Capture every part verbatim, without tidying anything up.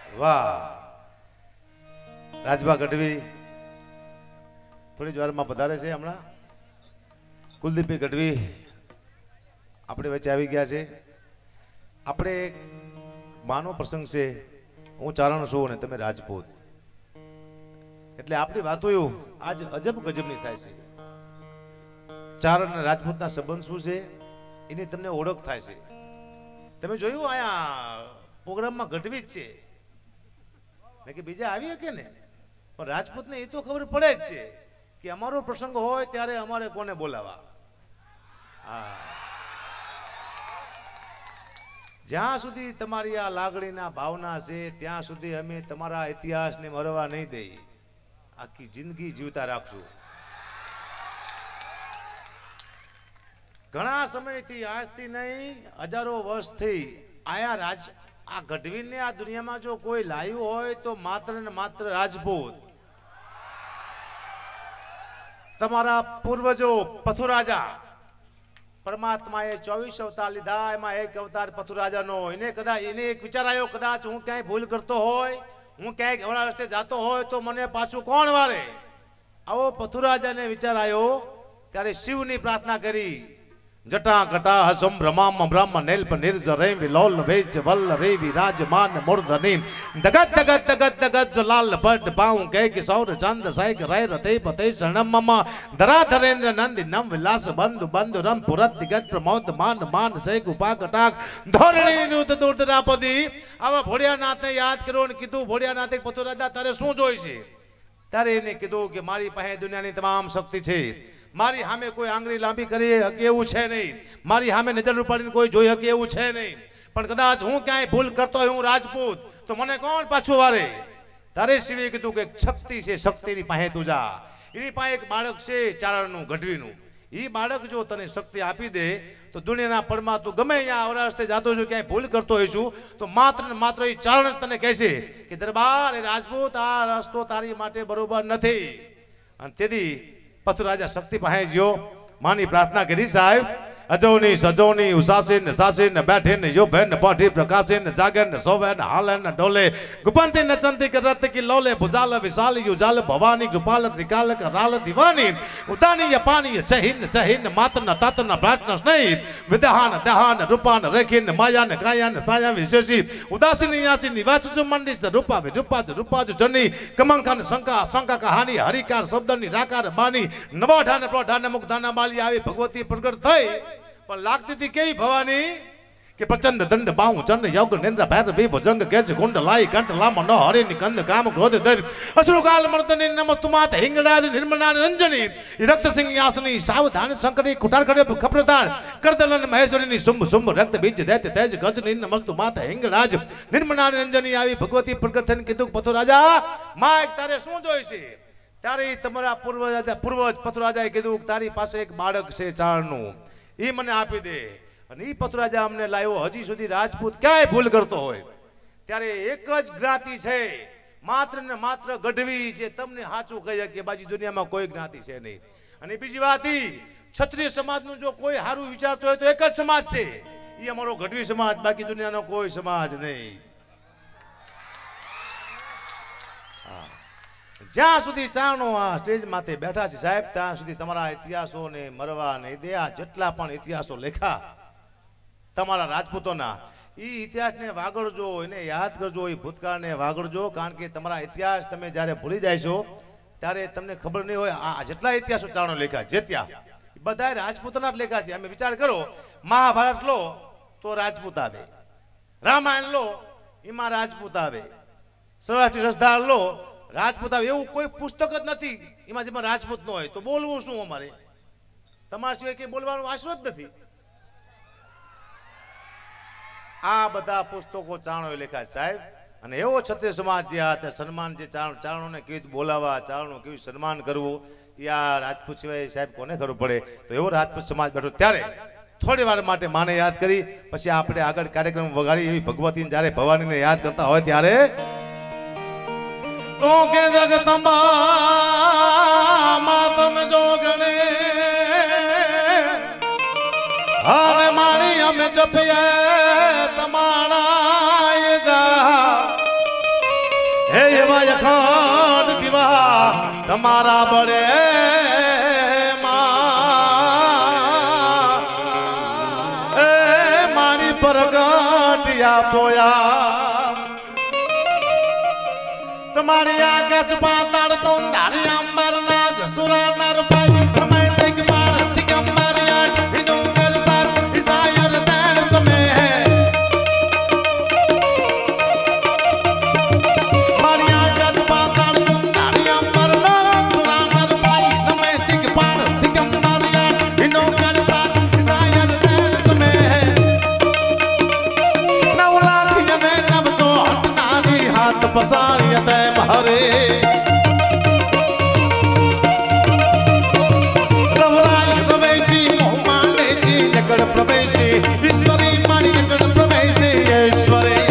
વાહ રાજભા ગઢવી થોડી જ વારમાં પધારે છે હમણાં કુલદીપભાઈ ગઢવી આપણી વચ્ચે આવી ગયા છે આપણે માનો પ્રસંગ છે હું ચારણ છું અને તમે રાજપૂત એટલે આપણી વાતો એવું આજ અજબ ગજબની થાય છે ચારણ અને રાજપૂતના સંબંધ શું છે એની તમને ઓળખ થાય છે તમે જોયું આયા પ્રોગ્રામમાં ગઢવી જ છે કે બીજા આવી કે ને પણ રાજપૂતને એ તો ખબર પડે જ છે કે અમારો પ્રસંગ હોય ત્યારે અમારે કોને બોલાવા હા જ્યાં સુધી તમારી આ લાગણીના ભાવના છે ત્યાં સુધી અમે તમારા ઇતિહાસને મરવા નહીં દઈએ આખી જિંદગી જીવતા રાખશું ઘણા સમયથી આજથી નહીં હજારો વર્ષથી આયા રાજ આ ગઢવીને આ દુનિયામાં જો કોઈ લાયું હોય તો માત્ર ને માત્ર રાજપૂત તમારા પૂર્વજો પથુરાજા પરમાત્માએ ચોવીસ અવતાર લીધા એમાં એક અવતાર પથુરાજાનો એને કદાચ એને એક વિચાર આવ્યો કદાચ હું ક્યાંય ભૂલ કરતો હોય હું ક્યાંય અવળા રસ્તે જાતો હોય તો મને પાછું કોણ વારે આવો પથુરાજાને વિચાર આવ્યો ત્યારે શિવની પ્રાર્થના કરી જટા ઘટા હસમ ભ્રમામ બ્રહ્મ નેલ્પ નિર્જરે વિલોલ વેજ વલ્લ રે વિરાજમાન મૂર્ધની દગત દગત દગત દગત લાલ ભટ્ટ પાઉં કે કિશોર ચંદ સાઈક રાય રતે પતે શરણમ ધરા ધરેન્દ્ર નંદી નમ વિલાસ બંધુ બંધુ રમ પુરત દિગત પ્રમોદ માન માન સૈક ઉપા કટાક ધોરણી નુત દુર્ધરાપદી આવા ભોળિયાનાથને યાદ કર્યો અને કીધું ભોળિયાનાથે પથુરાજા તારે શું જોઈ છે ત્યારે એને કીધું કે મારી પાસે દુનિયાની તમામ શક્તિ છે મારી સામે કોઈ આંગળી લાંબી કરી શકે એવું છે નહીં મારી સામે નજર ઉપાડીને કોઈ જોઈ શકે એવું છે નહીં પણ કદાચ હું ક્યાંય ભૂલ કરતો હોય હું રાજપૂત તો મને કોણ પાછું વારે તારે શિવે કીધું કે શક્તિ છે શક્તિની પાસે તું જા એની પાસે એક બાળક છે ચારણનું ગઢવીનું એ બાળક જો તને શક્તિ આપી દે તો દુનિયાના પરમાં તું ગમે અહીંયા અવરા રસ્તે જાતો છું ક્યાંય ભૂલ કરતો હોઈશું તો માત્ર ને માત્ર એ ચારણ તને કહેશે કે દરબાર એ રાજપૂત આ રસ્તો તારી માટે બરોબર નથી અને તેથી પથુરાજા શક્તિ પાસે ગયો માની પ્રાર્થના કરી સાહેબ અજોની સજોની ઉસાસી ને સાસી ને બેઠી ને યોભે ને પાઠી પ્રકાશી ને જાગે ને સોવે ને હાલે ને ડોલે ગુપંતી નચંતી કરત કી લોલે ભુજાલ વિશાલ યુજાલ ભવાની કૃપાલ ત્રિકાલ કરાલ દીવાની ઉતાની યપાની ચહીન ચહીન માત્ર ન તત ન પ્રાટ ન સ્નેહ વિદહાન દહાન રૂપાન રેખીન માયા ને કાયા ને સાયા વિશેષી ઉદાસીની યાસી નિવાસુ મંડી સ રૂપા વિરૂપા રૂપા જની કમંકાન શંકા શંકા કહાની હરિકાર શબ્દની રાકાર બાની નવાઠાને પ્રોઠાને મુક્તાના માલી આવી ભગવતી પ્રગટ થઈ પણ લાગતી હતી કેવી ભવાની કે પ્રચંડ દંડ બાહુ ચંડ યોગ નેન્દ્ર ભૈર ભી ભજંગ કેસ ગુંડ લાઈ કંઠ લામ ન હરે નિકંદ કામ ક્રોધ દર અસુર કાલ મર્દની નમસ્તુમાત હિંગળા નિર્મલા રંજની રક્ત સિંહાસની સાવધાન સંકટી કુટાર કરે ખપરદાર કરદલન મહેશ્વરીની શુંભ શુંભ રક્ત બીજ દૈત્ય તેજ ગજની નમસ્તુમાત હિંગળાજ નિર્મલા રંજની આવી ભગવતી પ્રગટ થઈને કીધું પથુરાજા માય તારે શું જોઈ છે ત્યારે તમારા પૂર્વજ પૂર્વજ પથુરાજાએ કીધું તારી પાસે એક બાળક છે ચારણનું એ મને આપી દે અને એ પથુરાજા અમને લાવ્યો હજી સુધી રાજપૂત ક્યાંય ભૂલ કરતો હોય ત્યારે એક જ જ્ઞાતિ છે માત્ર ને માત્ર ગઢવી જે તમને સાચું કહી શકે બાજી દુનિયામાં કોઈ જ્ઞાતિ છે નહીં અને બીજી વાત ઈ ક્ષત્રિય સમાજનું જો કોઈ સારું વિચારતો હોય તો એક જ સમાજ છે એ અમારો ગઢવી સમાજ બાકી દુનિયાનો કોઈ સમાજ નહીં જ્યાં સુધી ચારણો આ સ્ટેજ માથે બેઠા છે સાહેબ ત્યાં સુધી તમારા ઇતિહાસોને મરવા નહીં દે આ જેટલા પણ ઇતિહાસો લેખા તમારા રાજપૂતોના એ ઇતિહાસને વાગડજો એને યાદ કરજો એ ભૂતકાળને વાગડજો કારણ કે તમારા ઇતિહાસ તમે જ્યારે ભૂલી જાય છો ત્યારે તમને ખબર નહીં હોય આ જેટલા ઇતિહાસો ચારણો લેખા જે ત્યાં બધા રાજપૂતોના જ લેખા છે અમે વિચાર કરો મહાભારત લો તો રાજપૂત આવે રામાયણ લો એમાં રાજપૂત આવે સૌરાષ્ટ્રી રસધાર લો રાજપૂત આવે એવું કોઈ પુસ્તક જ નથી એમાં જેમાં રાજપૂત ન હોય તો બોલવું શું અમારે તમારા સિવાય કઈ બોલવાનો આશરો જ નથી આ બધા પુસ્તકો ચારણો લેખા સાહેબ અને એવો ક્ષત્રિય સમાજ જે આ સન્માન જે ચારણોને કેવી રીતે બોલાવવા ચારણો કેવી સન્માન કરવું એ આ રાજપૂત સિવાય સાહેબ કોને ખબર પડે તો એવો રાજપૂત સમાજ બેઠો ત્યારે થોડી વાર માટે માને યાદ કરી પછી આપણે આગળ કાર્યક્રમ વગાડી એવી ભગવતીને જ્યારે ભવાનીને યાદ કરતા હોય ત્યારે તો કે જગદંબા માતમ જોગણે હારે મારી અમે જપીએ તમારા જા એવા અખંડ દીવા તમારા બળે માં એ મારી પ્રગટિયા પોયા તમારી આકાશ પાતાળ તો તારી અંબર ના સુરા ના રૂપાઈ તમે દેખ બાળ દિગંબર યાર ડુંગર સાથ ઈસાયર દેશ મે મારી આકાશ પાતાળ તો તારી અંબર ના સુરા ના રૂપાઈ તમે દેખ બાળ દિગંબર યાર ડુંગર સાથ ઈસાયર દેશ મે નવલા કિને નવસો નારી હાથ પસારી તે હરે રવરાય પ્રવેશી મોહમાનેજી જગડ પ્રવેશી ઈશ્વરી મારી જગડ પ્રવેશી ઈશ્વરી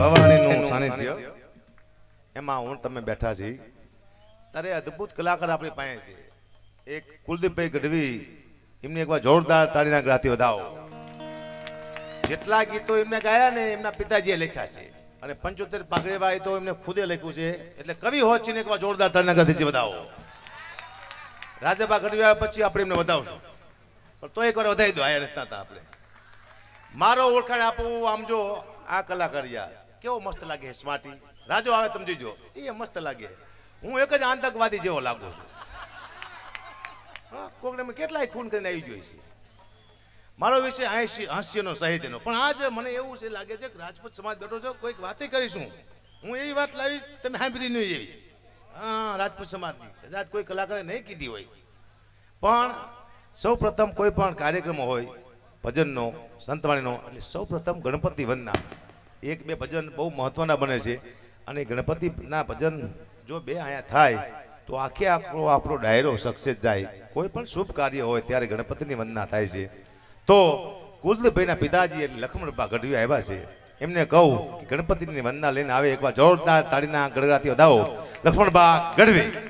ભવાનીનું સાનિધ્ય એમાં હું તમે બેઠા છી ત્યારે અદ્ભુત કલાકાર આપણી પાસે છે એક કુલદીપભાઈ ગઢવી એમને એકવાર જોરદાર તાળીના ગળાથી વધાવો જેટલા ગીતો એમને ગાયા ને એમના પિતાજીએ લખ્યા છે અને પંચોતેર પાઘડીવાળી તો એમને ખુદે લખ્યું છે એટલે કવિ હોત છે ને એકવાર જોરદાર તાળીના ગળાથી વધાવો રાજાબા ગઢવી આવ્યા પછી આપણે એમને વધાવશું પણ તો એકવાર વધાવી દો આયા રહેતા હતા આપણે મારો ઓળખાણ આપું આમ જો આ કલાકાર યાર કેવો મસ્ત લાગે સ્માર્ટી રાજો આવે તમે જોજો એ મસ્ત લાગે હું એક જ આતંકવાદી જેવો લાગુ છું કોકને મેં કેટલાય ખૂન કરીને આવી જોઈશે મારો વિષય હાસ્યનો સાહિત્યનો પણ આજ મને એવું છે લાગે છે કે રાજપૂત સમાજ બેઠો છો કોઈક વાતે કરીશું હું એવી વાત લાવીશ તમે સાંભળી નહીં એવી હા રાજપૂત સમાજની કદાચ કોઈ કલાકારે નહીં કીધી હોય પણ સૌ પ્રથમ કોઈ પણ કાર્યક્રમ હોય ભજનનો સંતવાણીનો એટલે સૌ પ્રથમ ગણપતિ વંદના એક બે ભજન બહુ મહત્વના બને છે અને ગણપતિના ભજન જો બે અહીંયા થાય તો આખે આખો આપણો ડાયરો સક્સેસ જાય કોઈ પણ શુભ કાર્ય હોય ત્યારે ગણપતિની વંદના થાય છે તો કુલદીપભાઈના પિતાજી એટલે લક્ષ્મણબા ગઢવી આવ્યા છે એમને કહું કે ગણપતિની વંદના લઈને આવે એકવાર જોરદાર તાળીના ગડગડાથી વધાવો લક્ષ્મણબા ગઢવી